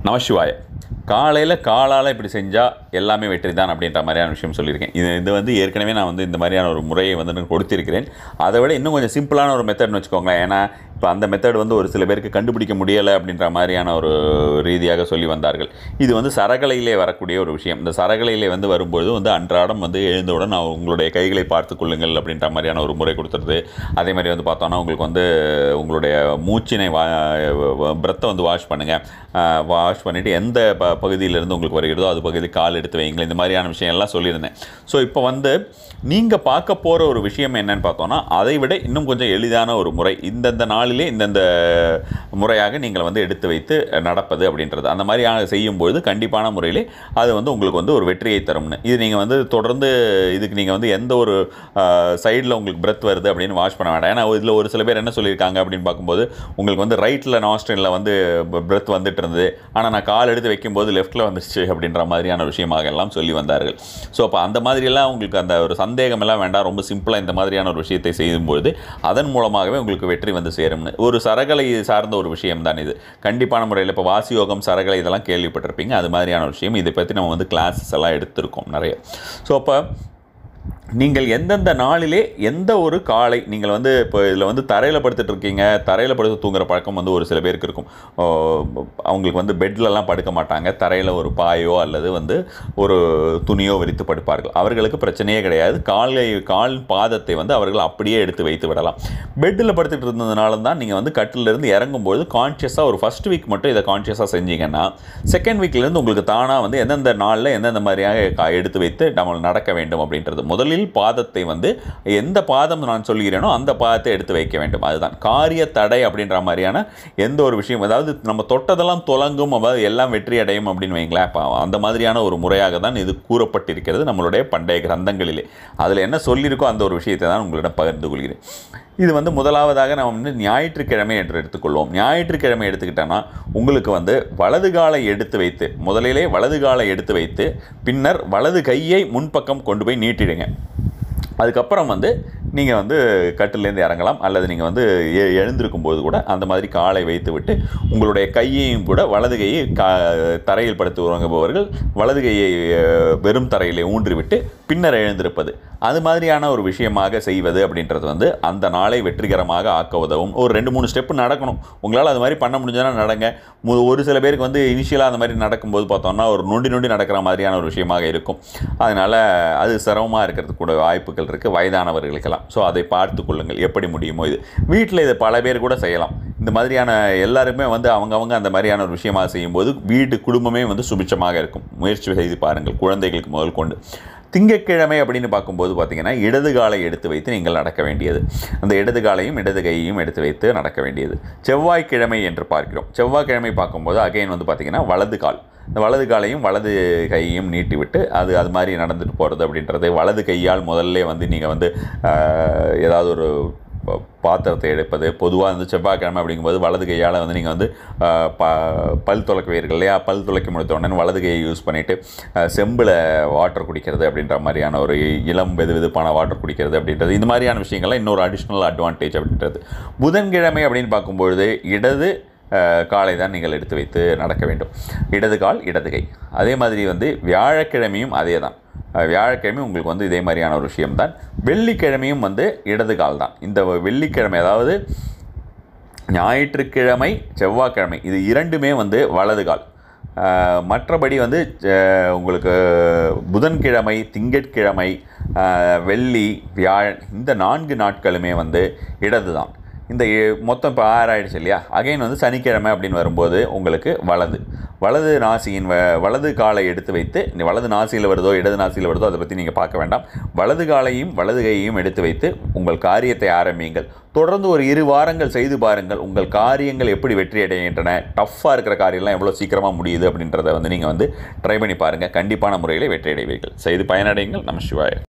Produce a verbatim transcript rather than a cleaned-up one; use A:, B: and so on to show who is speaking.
A: நமசிவாய. காலையில் காலால் இப்படி செஞ்சால் எல்லாமே வெற்றி தான் அப்படின்ற மாதிரியான விஷயம் சொல்லியிருக்கேன். இது இது வந்து ஏற்கனவே நான் வந்து இந்த மாதிரியான ஒரு முறையை வந்து நான் கொடுத்திருக்கிறேன். அதை விட இன்னும் கொஞ்சம் சிம்பிளான ஒரு மெத்தட்னு வச்சுக்கோங்களேன். ஏன்னா இப்போ அந்த மெத்தட் வந்து ஒரு சில பேருக்கு கண்டுபிடிக்க முடியலை அப்படின்ற மாதிரியான ஒரு ரீதியாக சொல்லி வந்தார்கள். இது வந்து சரகலையிலே வரக்கூடிய ஒரு விஷயம். இந்த சரகலையிலே வந்து வரும்பொழுது வந்து அன்றாடம் வந்து எழுந்தவுடன் நான் உங்களுடைய கைகளை பார்த்து கொள்ளுங்கள் அப்படின்ற மாதிரியான ஒரு முறை கொடுத்துருது. அதே மாதிரி வந்து பார்த்தோன்னா உங்களுக்கு வந்து உங்களுடைய மூச்சினை வா பிரத்தை வந்து வாஷ் பண்ணுங்கள். வாஷ் பண்ணிவிட்டு எந்த ப பகுதியிலேருந்து உங்களுக்கு வருகிறதோ அது பகுதி கால் எடுத்து வைங்களேன். இந்த மாதிரியான விஷயம் எல்லாம் சொல்லியிருந்தேன். ஸோ இப்போ வந்து நீங்கள் பார்க்க போகிற ஒரு விஷயம் என்னன்னு பார்த்தோன்னா அதை விட இன்னும் கொஞ்சம் எளிதான ஒரு முறை. இந்தந்த நாளிலே இந்தந்த முறையாக நீங்கள் வந்து எடுத்து வைத்து நடப்பது அப்படின்றது அந்த மாதிரியான செய்யும்பொழுது கண்டிப்பான முறையிலே அது வந்து உங்களுக்கு வந்து ஒரு வெற்றியை தரும்னு. இது நீங்கள் வந்து தொடர்ந்து இதுக்கு நீங்கள் வந்து எந்த ஒரு சைடில் உங்களுக்கு பிரெத் வருது அப்படின்னு வாஷ் பண்ண வேண்டாம். ஏன்னா இதில் ஒரு சில பேர் என்ன சொல்லியிருக்காங்க அப்படின்னு பார்க்கும்போது உங்களுக்கு வந்து ரைட்டில் நாஸ்ட்ரிலில் வந்து பிரெத் வந்துட்டு இருந்தது, ஆனால் நான் கால் எடுத்து வைக்கும்போது லெஃப்ட்டில் வந்துச்சு அப்படின்ற மாதிரியான விஷயமாக எல்லாம் சொல்லி வந்தார்கள். ஸோ அப்போ அந்த மாதிரியெல்லாம் உங்களுக்கு அந்த ஒரு சந்தேகம் எல்லாம் வேண்டாம். ரொம்ப சிம்பிளாக இந்த மாதிரியான ஒரு விஷயத்தை செய்யும்பொழுது அதன் மூலமாகவே உங்களுக்கு வெற்றி வந்து சேரும்னு. ஒரு சரகலை சார்ந்த ஒரு விஷயம் தான் இது. கண்டிப்பான முறையில் இப்போ வாசியோகம் சரகலை இதெல்லாம் கேள்விப்பட்டிருப்பீங்க. அது மாதிரியான ஒரு விஷயம். இதை பற்றி நம்ம வந்து கிளாஸஸ் எல்லாம் எடுத்திருக்கோம் நிறைய. ஸோ அப்போ நீங்கள் எந்தெந்த நாளிலே எந்த ஒரு காலை நீங்கள் வந்து இப்போ இதில் வந்து தரையில் படுத்துட்டு இருக்கீங்க. தரையில் படுத்து தூங்குற பழக்கம் வந்து ஒரு சில பேருக்கு இருக்கும். அவங்களுக்கு வந்து பெட்லலாம் படுக்க மாட்டாங்க. தரையில் ஒரு பாயோ அல்லது வந்து ஒரு துணியோ விரித்து படுப்பார்கள். அவர்களுக்கு பிரச்சனையே கிடையாது. காலை கால் பாதத்தை வந்து அவர்கள் அப்படியே எடுத்து வைத்து விடலாம். பெட்டில் படுத்துட்டு இருந்ததுனால தான் நீங்கள் வந்து கட்டிலிருந்து இறங்கும்போது கான்ஷியஸாக ஒரு ஃபஸ்ட் வீக் மட்டும் இதை கான்ஷியஸாக செஞ்சீங்கன்னா செகண்ட் வீக்லேருந்து உங்களுக்கு தானாக வந்து எந்தெந்த நாளில் எந்தெந்த மாதிரியாக எடுத்து வைத்து நம்ம நடக்க வேண்டும் அப்படின்றது. முதலில் பாதத்தை வந்து எந்த பாதம் நான் சொல்கிறேனோ அந்த பாதத்தை எடுத்து வைக்க வேண்டும். அதுதான் காரிய தடை அப்படின்ற மாதிரியான எந்த ஒரு விஷயம், அதாவது நம்ம தொட்டதெல்லாம் தொலங்கும், அதாவது எல்லாம் வெற்றி அடையும் அப்படின்னு வைங்களேன். அந்த மாதிரியான ஒரு முறையாக தான் இது கூறப்பட்டிருக்கிறது நம்மளுடைய பண்டைய கிரந்தங்களிலே. அதில் என்ன சொல்லியிருக்கோ அந்த ஒரு விஷயத்தை தான் உங்களிடம் பகிர்ந்து கொள்கிறேன். இது வந்து முதலாவதாக நம்ம வந்து ஞாயிற்றுக்கிழமை என்று எடுத்துக்கொள்வோம். ஞாயிற்றுக்கிழமை எடுத்துக்கிட்டோன்னா உங்களுக்கு வந்து வலது காலை எடுத்து வைத்து முதலிலே வலது காலை எடுத்து வைத்து பின்னர் வலது கையை முன்பக்கம் கொண்டு போய் நீட்டிடுங்க. அதுக்கப்புறம் வந்து நீங்கள் வந்து கட்டிலேருந்து இறங்கலாம் அல்லது நீங்கள் வந்து எ எழுந்திருக்கும் போது கூட அந்த மாதிரி காலை வைத்து விட்டு உங்களுடைய கையையும் கூட வலது கையை கா தரையில் படுத்து உறங்குபவர்கள் வலது கையை வெறும் தரையிலே ஊன்றிவிட்டு பின்னர் எழுந்திருப்பது, அது மாதிரியான ஒரு விஷயமாக செய்வது அப்படின்றது வந்து அந்த நாளை வெற்றிகரமாக ஆக்க உதவும். ஒரு ரெண்டு மூணு ஸ்டெப்பு நடக்கணும். உங்களால் அது மாதிரி பண்ண முடிஞ்சதுன்னா நடங்க. ஒரு சில பேருக்கு வந்து இனிஷியலாக அந்த மாதிரி நடக்கும்போது பார்த்தோம்னா ஒரு நொண்டி நொண்டி நடக்கிற மாதிரியான ஒரு விஷயமாக இருக்கும். அதனால் அது சிரமமாக இருக்கிறதுக்கு கூட வாய்ப்புகள் இருக்குது வயதானவர்களுக்கெல்லாம். ஸோ அதை பார்த்து கொள்ளுங்கள் எப்படி முடியுமோ. இது வீட்டில் இதை பல பேர் கூட செய்யலாம். இந்த மாதிரியான எல்லாருமே வந்து அவங்கவுங்க அந்த மாதிரியான ஒரு விஷயமாக செய்யும்போது வீடு குடும்பமே வந்து சுபிட்சமாக இருக்கும். முயற்சி செய்து பாருங்கள், குழந்தைகளுக்கு முதல் கொண்டு. திங்கட்கிழமை அப்படின்னு பார்க்கும்போது பார்த்திங்கன்னா இடது காலை எடுத்து வைத்து நீங்கள் நடக்க வேண்டியது. அந்த இடது காலையும் இடது கையையும் எடுத்து வைத்து நடக்க வேண்டியது. செவ்வாய்க்கிழமை என்று பார்க்கிறோம். செவ்வாய்க்கிழமை பார்க்கும்போது அகைன் வந்து பார்த்திங்கன்னா வலது கால், இந்த வலது காலையும் வலது கையையும் நீட்டி விட்டு அது அது மாதிரி நடந்துட்டு போகிறது அப்படின்றது. வலது கையால் முதல்ல வந்து நீங்கள் வந்து ஏதாவது ஒரு பாத்திரத்தை எடுப்பது. பொதுவாக வந்து செவ்வாய்க்கிழமை அப்படிங்கும்போது வலது கையால் வந்து நீங்கள் வந்து ப பல் துளக்குவீர்கள் இல்லையா. பல் துளக்கி முடித்த உடனே வலது கையை யூஸ் பண்ணிவிட்டு செம்பில் வாட்டர் குடிக்கிறது அப்படின்ற மாதிரியான ஒரு இளம் வெது வெதுப்பான வாட்டர் குடிக்கிறது அப்படின்றது. இந்த மாதிரியான விஷயங்கள்லாம் இன்னொரு அடிஷ்னல் அட்வான்டேஜ் அப்படின்றது. புதன்கிழமை அப்படின்னு பார்க்கும்பொழுது இடது காலை தான் நீங்கள் எடுத்து வைத்து நடக்க வேண்டும். இடது கால் இடது கை. அதே மாதிரி வந்து வியாழக்கிழமையும் அதே தான். வியாழக்கிழமை உங்களுக்கு வந்து இதே மாதிரியான ஒரு விஷயம்தான். வெள்ளிக்கிழமையும் வந்து இடது கால் தான். இந்த வெள்ளிக்கிழமை அதாவது ஞாயிற்றுக்கிழமை செவ்வாய்க்கிழமை இது இரண்டுமே வந்து வலது கால். மற்றபடி வந்து உங்களுக்கு புதன்கிழமை திங்கட்கிழமை வெள்ளி வியாழன் இந்த நான்கு நாட்களுமே வந்து இடது தான். இந்த மொத்தம் இப்போ ஆறு ஆயிடுச்சு இல்லையா. அகைன் வந்து சனிக்கிழமை அப்படின்னு வரும்போது உங்களுக்கு வலது வலது நாசியின் வ வலது காலை எடுத்து வைத்து இந்த வலது நாசியில் வருதோ இடது நாசியில் வருதோ அதை பற்றி நீங்கள் பார்க்க வேண்டாம். வலது காலையும் வலது கையையும் எடுத்து வைத்து உங்கள் காரியத்தை ஆரம்பியுங்கள். தொடர்ந்து ஒரு இரு வாரங்கள் செய்து பாருங்கள். உங்கள் காரியங்கள் எப்படி வெற்றி அடைகின்றன, டஃப்பாக இருக்கிற காரியம்லாம் எவ்வளோ சீக்கிரமாக முடியுது அப்படின்றத வந்து நீங்கள் வந்து ட்ரை பண்ணி பாருங்கள். கண்டிப்பான முறையில் வெற்றி அடைவீர்கள். செய்து பயனடையுங்கள். நமசிவாய.